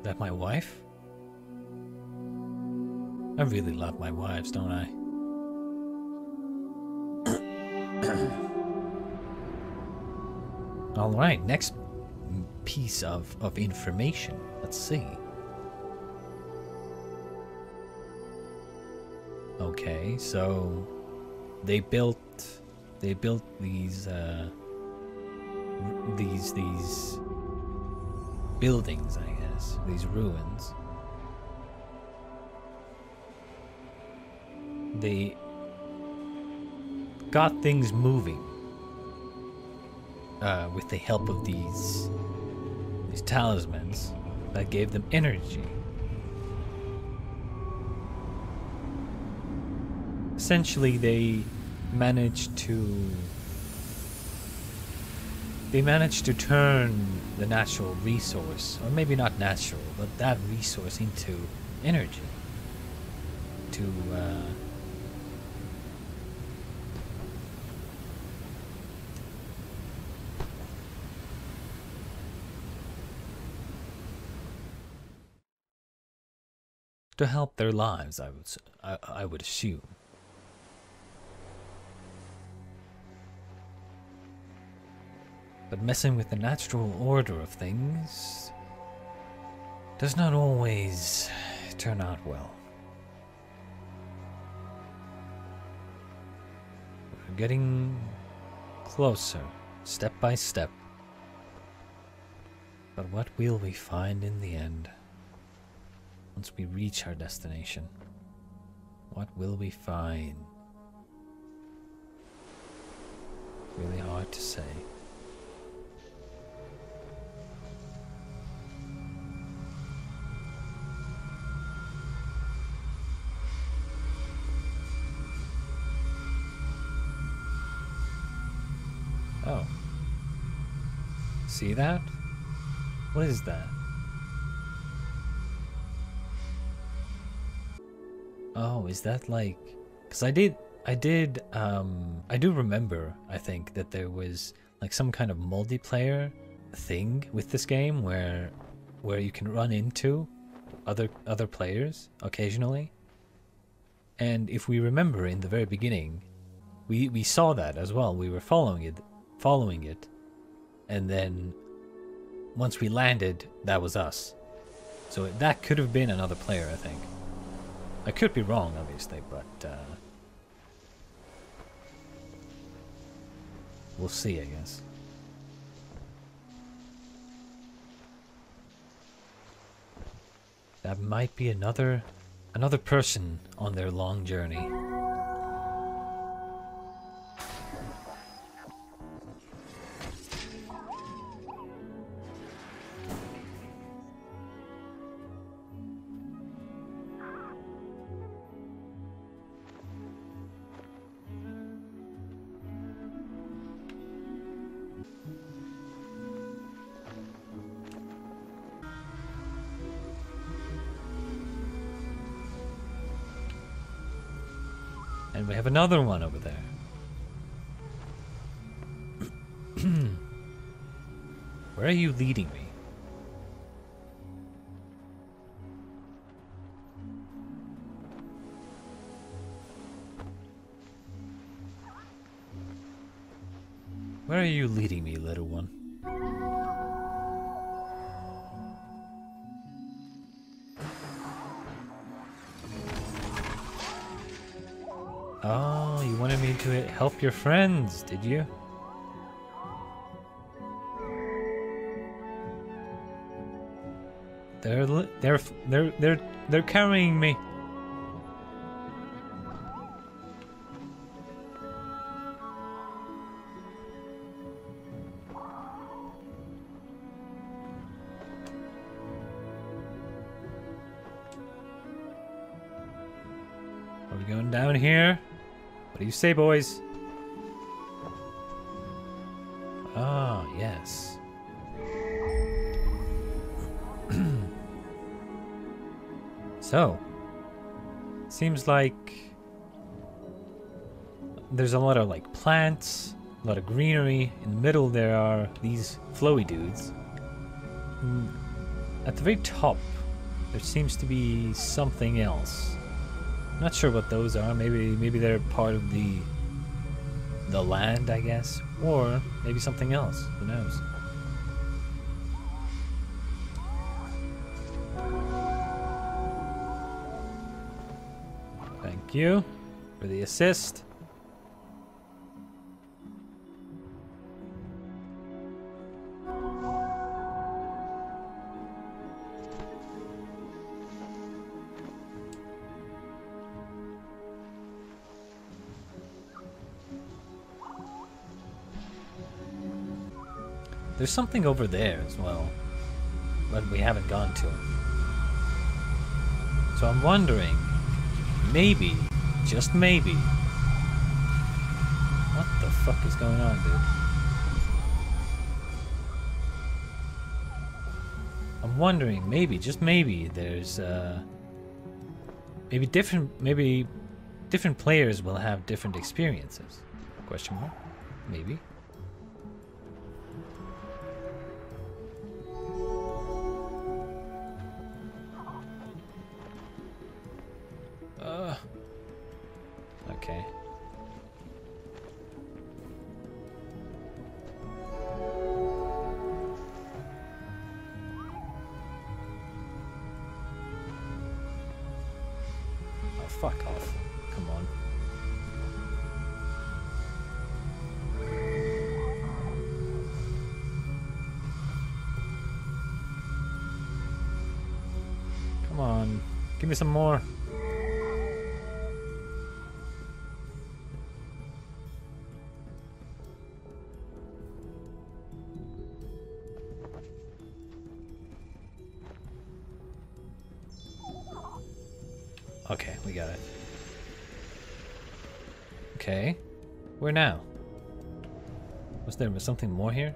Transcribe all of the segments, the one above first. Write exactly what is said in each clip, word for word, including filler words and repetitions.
that my wife? I really love my wives, don't I? Alright, next piece of, of information. Let's see. Okay, so they built they built these uh, these these buildings, I guess, these ruins. They got things moving uh, with the help of these these talismans that gave them energy. Essentially, they managed to they managed to turn the natural resource, or maybe not natural, but that resource into energy. To uh, to help their lives, I would s- I, I would assume. But messing with the natural order of things does not always turn out well. We're getting closer, step by step. But what will we find in the end? Once we reach our destination, what will we find? Really hard to say. Oh. See that? What is that? Oh, is that like... Because I did, I did, um, I do remember, I think, that there was like some kind of multiplayer thing with this game where, where you can run into other, other players occasionally. And if we remember in the very beginning, we, we saw that as well. We were following it, following it. And then once we landed, that was us. So that could have been another player, I think. I could be wrong, obviously, but uh, we'll see, I guess. That might be another another person on their long journey. And we have another one over there. Where are you leading me? Where are you leading me, little one? Oh, you wanted me to help your friends, did you? They're they're they're they're they're carrying me. Are we going down here? What do you say, boys? Ah, yes. So, seems like there's a lot of like plants, a lot of greenery. In the middle there are these flowy dudes. At the very top there seems to be something else. Not sure what those are. Maybe maybe they're part of the the land, I guess, or maybe something else. Who knows? Thank you for the assist. There's something over there as well, but we haven't gone to it. So I'm wondering, maybe, just maybe, what the fuck is going on, dude? I'm wondering, maybe, just maybe, there's, uh, maybe different, maybe different players will have different experiences. Question mark? Maybe. Uh, okay. Oh, fuck off. Come on. Come on. Give me some more. Okay, we got it. Okay. Where now? Was there something more here?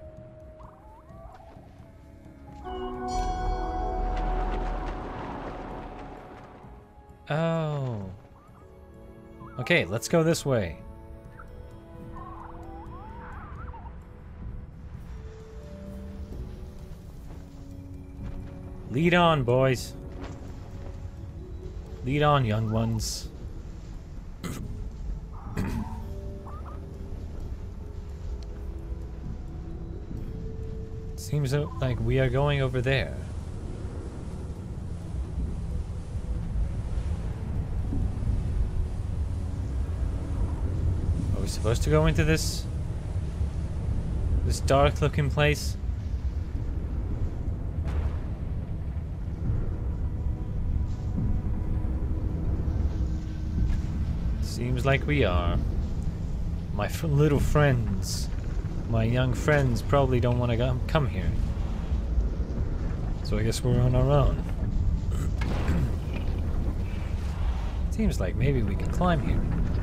Oh. Okay, let's go this way. Lead on, boys. Lead on, young ones. Seems like we are going over there. Are we supposed to go into this this dark looking place? Seems like we are. My f little friends, my young friends probably don't want to come here. So I guess we're on our own. Seems like maybe we can climb here.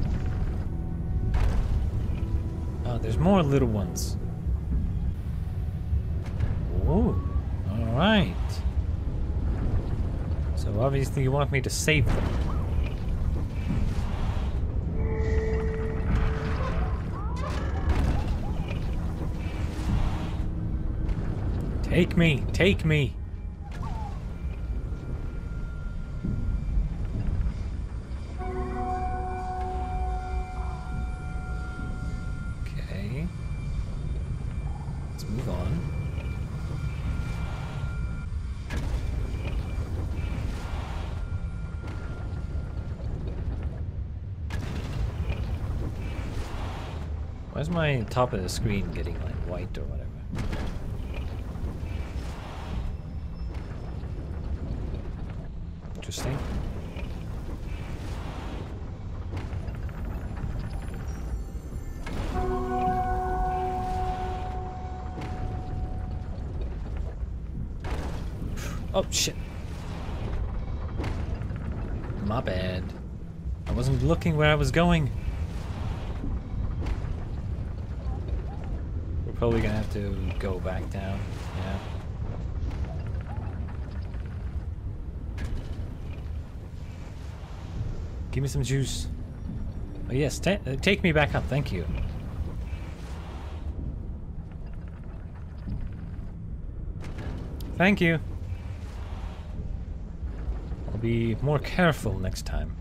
Oh, there's more little ones. Oh, alright. So obviously you want me to save them. Take me, take me. Okay. Let's move on. Why's my top of the screen getting like white or whatever? Interesting. Oh shit. My bad. I wasn't looking where I was going. We're probably gonna have to go back down. Yeah. Give me some juice. Oh yes, ta uh, take me back up, thank you. Thank you. be more careful next time.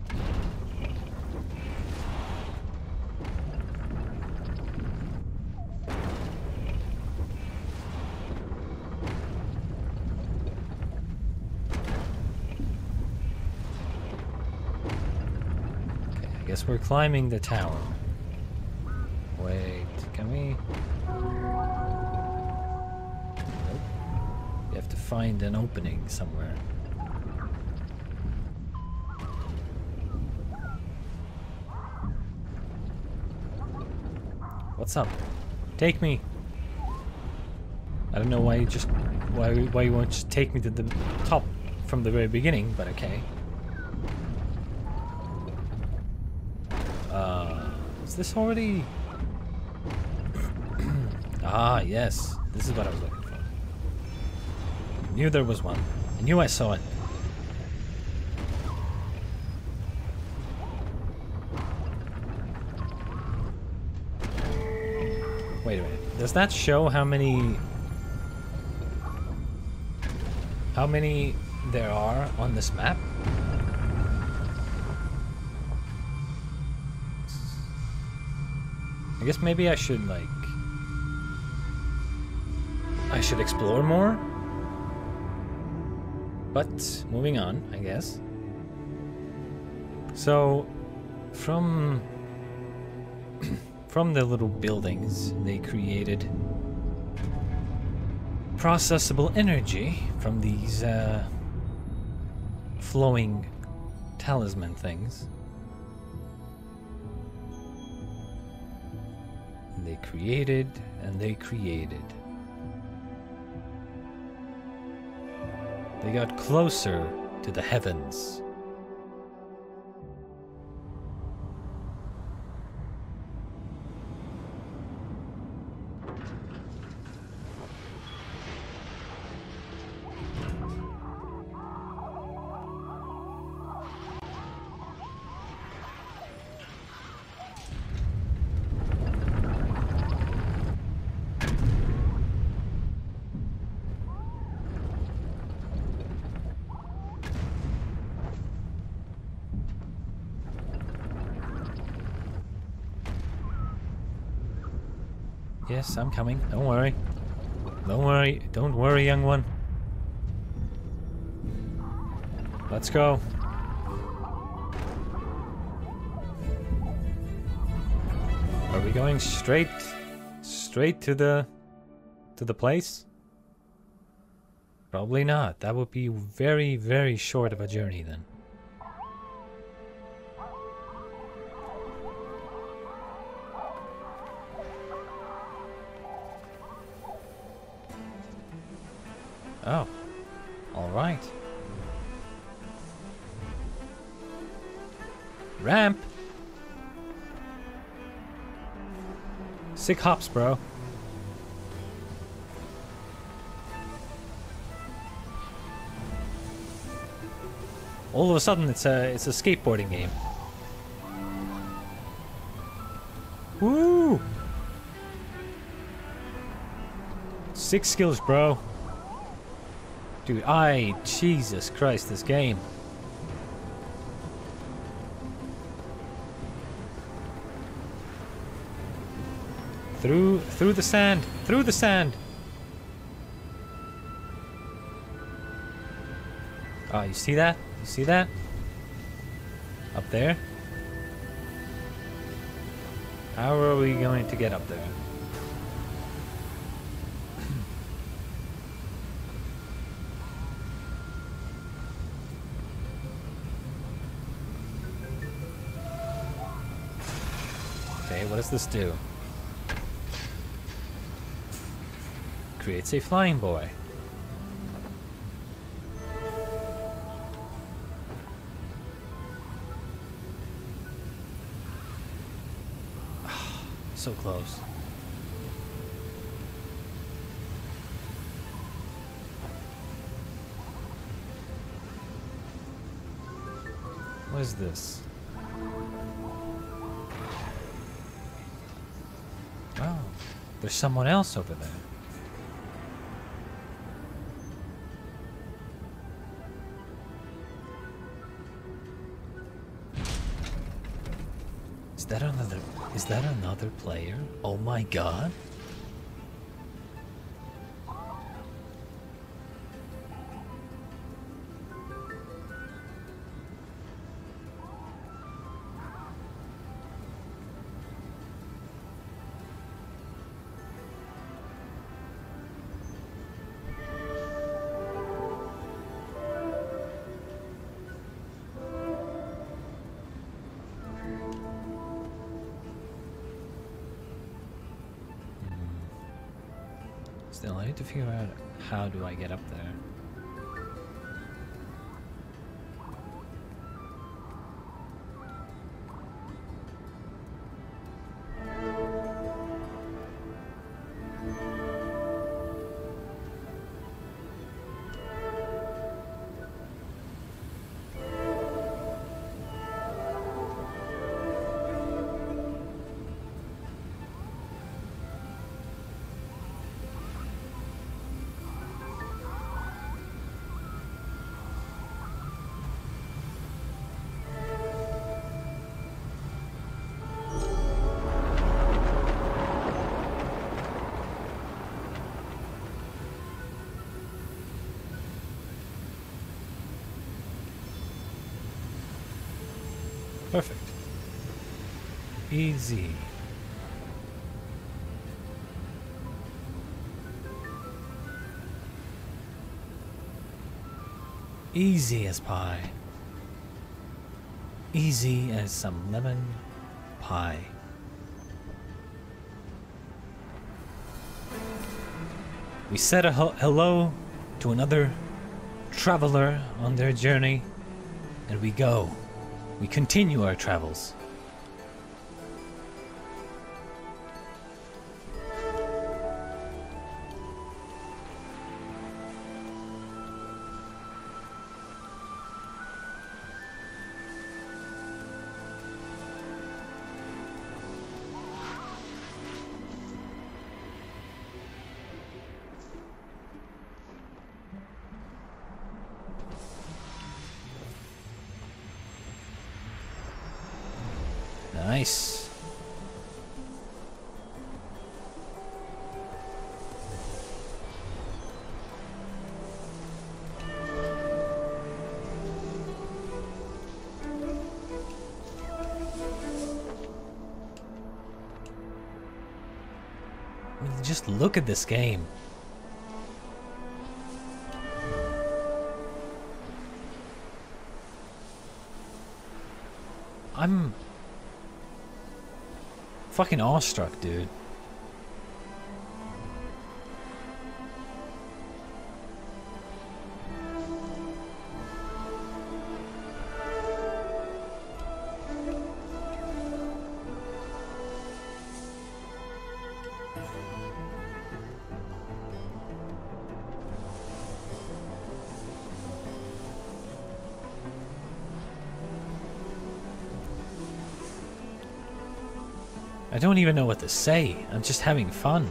Okay, I guess we're climbing the tower. Wait, can we? Nope. You have to find an opening somewhere. What's up? Take me. I don't know why you just why why you won't just take me to the top from the very beginning, but okay. Uh, is this already? Ah, yes. This is what I was looking for. I knew there was one. I knew I saw it. Wait a minute. Does that show how many how many there are on this map? I guess maybe I should like I should explore more. But moving on, I guess. So from From the little buildings, they created processable energy from these uh, flowing talisman things. And they created and they created. They got closer to the heavens. Yes, I'm coming. Don't worry. Don't worry. Don't worry, young one. Let's go. Are we going straight straight to the to the place? Probably not. That would be very, very short of a journey then. Oh, all right. Ramp. Sick hops, bro. All of a sudden, it's a it's a skateboarding game. Woo! Six skills, bro. Dude, I... Jesus Christ, this game. Through... Through the sand! Through the sand! Oh, you see that? You see that? Up there? How are we going to get up there? Okay, what does this do? Creates a flying boy. So close. What is this? Oh, there's someone else over there. that another... Is that another player? Oh my god. Still, I need to figure out how do I get up there. Perfect. Easy. Easy as pie. Easy as some lemon pie. We said a hello to another traveler on their journey, and we go. We continue our travels. Nice. I mean, just look at this game. I'm fucking awestruck, dude. I don't even know what to say. I'm just having fun.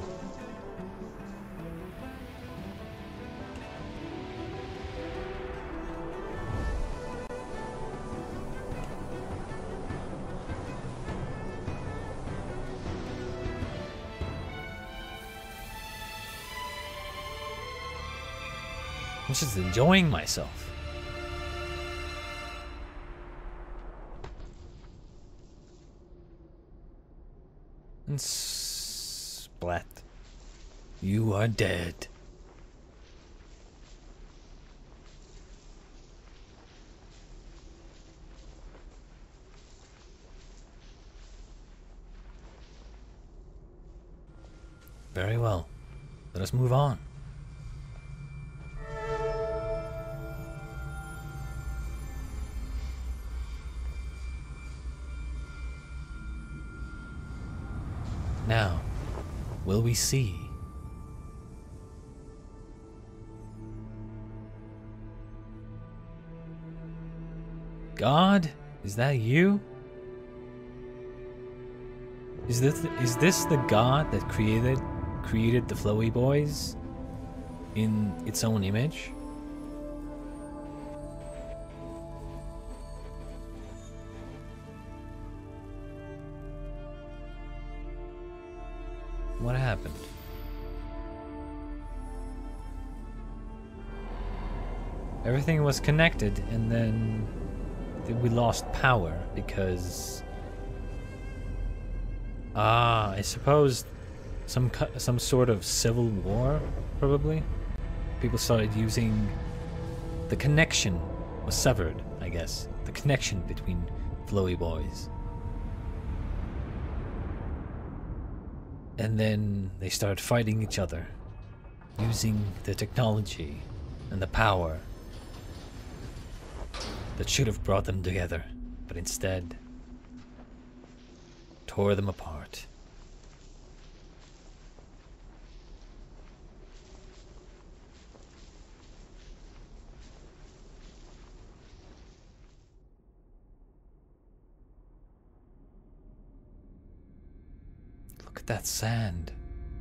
I'm just enjoying myself. And splat. You are dead. Very well. Let us move on. Now, will we see? God, is that you? Is this is this the God that created created the flowy boys in its own image? happened? Everything was connected, and then we lost power because... Ah, I suppose some some sort of civil war, probably. People started using... The connection was severed, I guess. The connection between flowy boys. And then they started fighting each other, using the technology and the power that should have brought them together, but instead tore them apart. Look at that sand.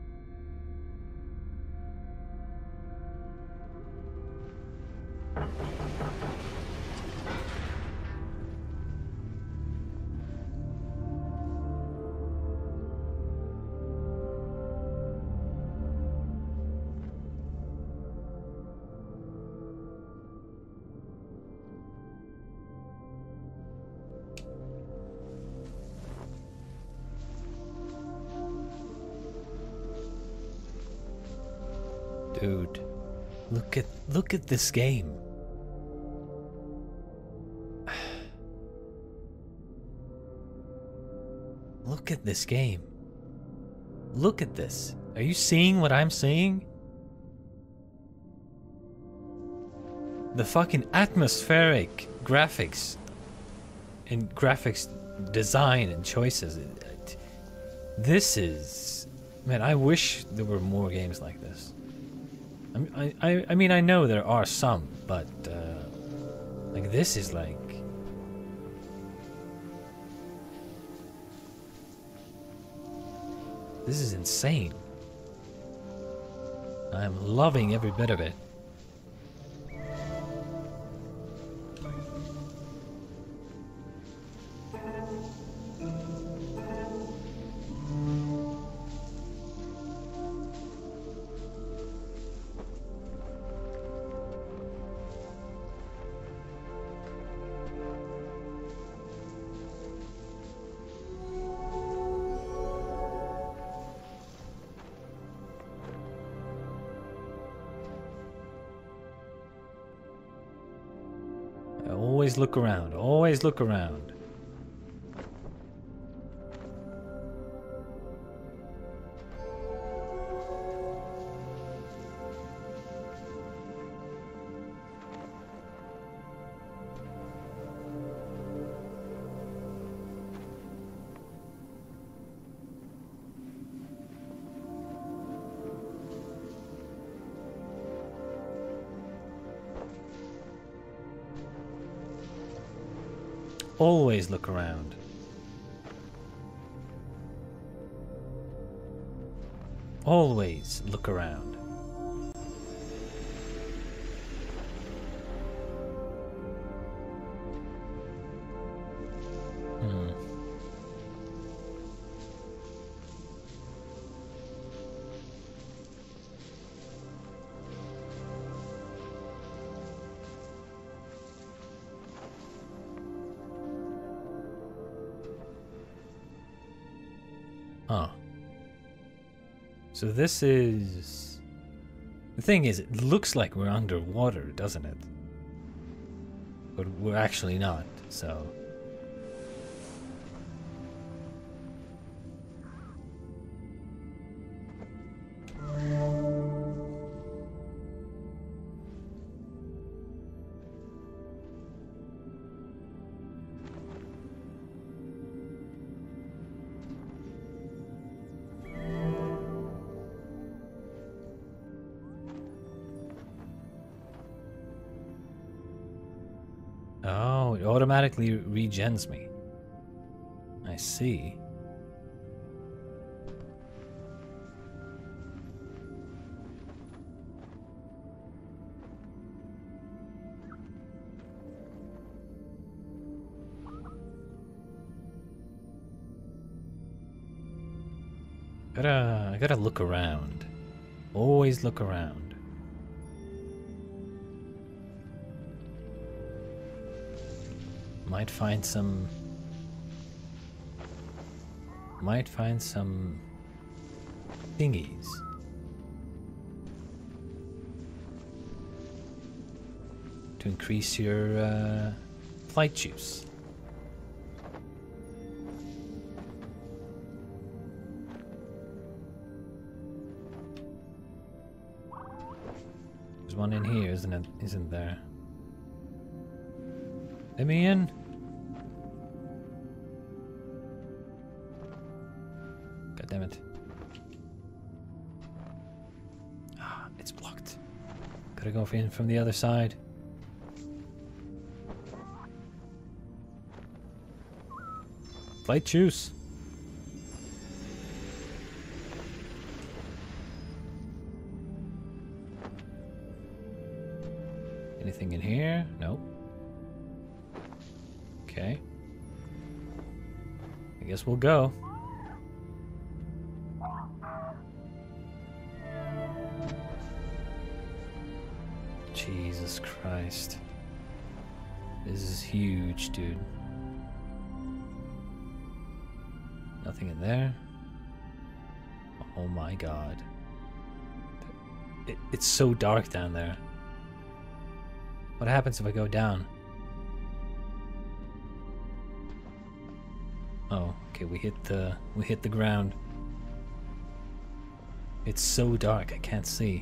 Dude, look at look at this game. Look at this game. Look at this. Are you seeing what I'm seeing? The fucking atmospheric graphics and graphics design and choices. This is... Man, I wish there were more games like this. I, I, I mean, I know there are some, but, uh, like, this is like... This is insane. I'm loving every bit of it. Always look around. Always look around. Always look around. Always look around. Hmm. Huh. So this is... The thing is, it looks like we're underwater, doesn't it? But we're actually not, so... Oh, it automatically regens me. I see. Gotta, I gotta look around. Always look around. Might find some... Might find some... thingies. To increase your uh, flight juice. There's one in here, isn't it? Isn't there? Let me in. God damn it. Ah, it's blocked. Gotta go in from the other side. Flight juice. Anything in here? Nope. Okay. I guess we'll go. Jesus Christ. This is huge, dude. Nothing in there. Oh my god. It, it's so dark down there. What happens if I go down? Oh, okay, we hit the we hit the ground. It's so dark I can't see.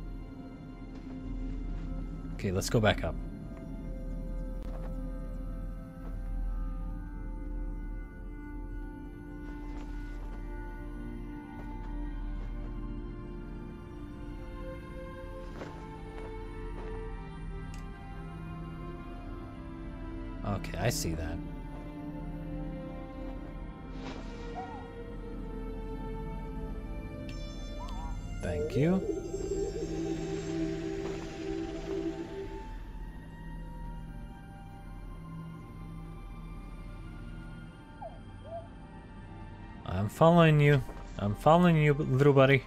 Okay, let's go back up. Okay, I see that. Thank you. I'm following you. I'm following you, little buddy.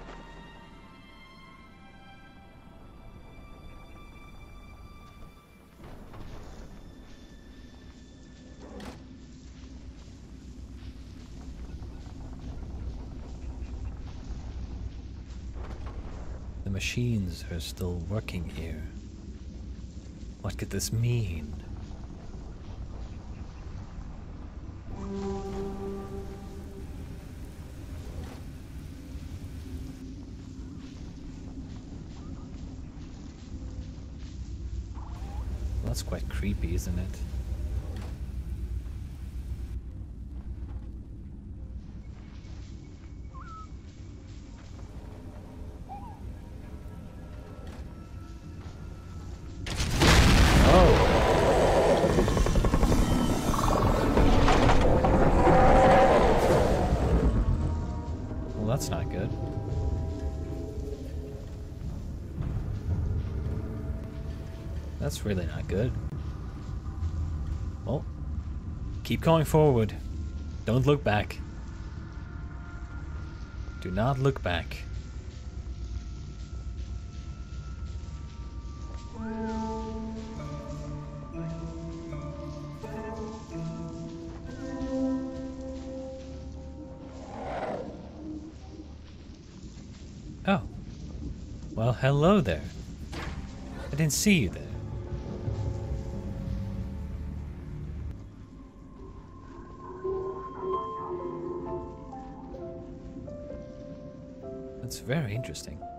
The machines are still working here. What could this mean? Well, that's quite creepy, isn't it? That's not good. That's really not good. Well, keep going forward. Don't look back. Do not look back. Oh. Well, hello there. I didn't see you there. That's very interesting.